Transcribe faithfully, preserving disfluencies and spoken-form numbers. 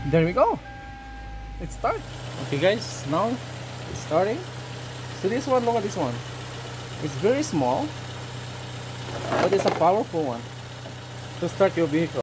There we go. Let's start. Okay guys, now it's starting. So this one, look at this one. It's very small, but it's a powerful one to start your vehicle.